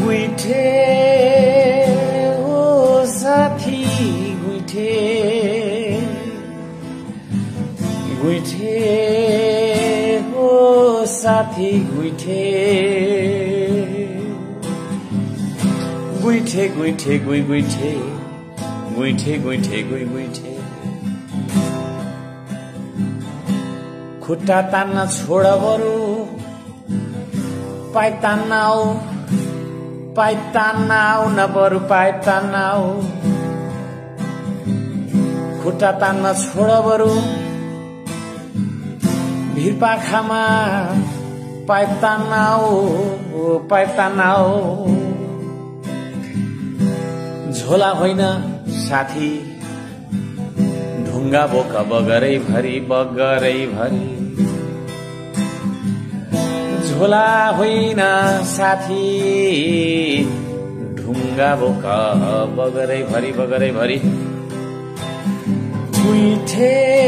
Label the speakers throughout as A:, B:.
A: गुइठे हो साथी गुइठे गुइठे हो साथी गुइठे गुइठे गुइठे गुइ गुइठे गुइठे गुइठे गुइ गुइठे खुट्टा तान्न छोड बरु पाइ तान्न आऊ पाइ तान्न आऊ न बरु पाइ तान्न आऊ खुट्टा तान्न छोड बरु भिरपाखामा पाइ तान्न आऊ पाइ तान्न आऊ झोला होइन साथी ढुङ्गा बोक बगरै भरी बगरै भरी झोला होइन साथी ढुङ्गा बोक बगरै भरी बगरै भरी गुइठे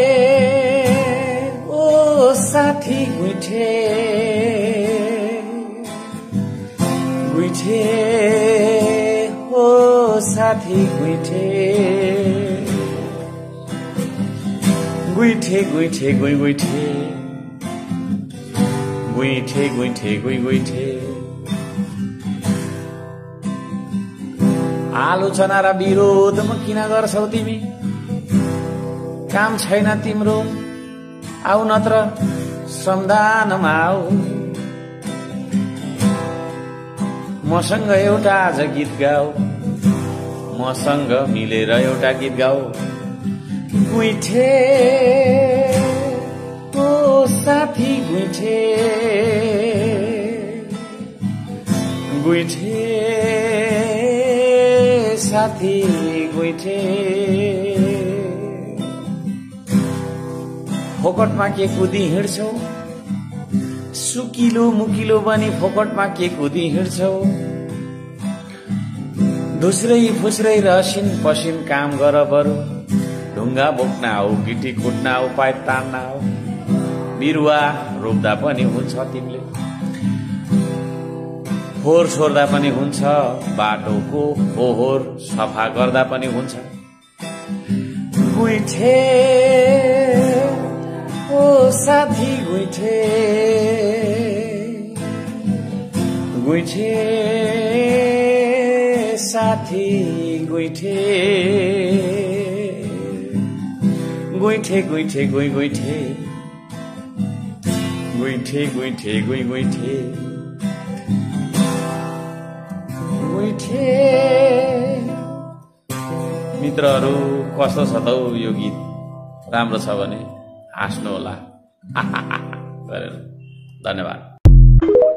A: ओ साथी गुइठे गुइठे ओ साथी गुइठे गुइठे गुइठे गुइ गुइठे गुइठे गुइठे गुइ गुइठे आलोचना र विरोधमा किन गर्छौ तिमी काम छैन तिम्रो आऊ नत्र श्रमदानमा आऊ मसँग एउटा आज गीत गाऊ मसँग मिलेर एउटा गीत गाऊ गुइठे ओ साथी गुइठे गुइठे साथी गुइठे फोकटमा के कुदी हिँड्छौ सुकिलो मुकिलो बनी फोकटमा के कुदी हिँड्छौ धुस्रै फुस्रै र असिन पसिन काम गर बरु ढुङ्गा बोक्न आऊ गिटी कुट्न आऊ पाइ तान्न आऊ बिरुवा रोप्दा पनि हुन्छ तिमीले फोहोर छोड्दा पनि हुन्छ बाटोको फोहोर सफा गर्दा पनि हुन्छ गुइठे ओ साथी गुइठे गुइठे साथी गुइठे गुइठे गुइठे गुइ गुइठे गुइठे गुइठे गुइ गुइठे गुइठे मित्रहरू कस्तो छ त यो गीत राम्रो छ भने हाँस्नु होला धन्यवाद।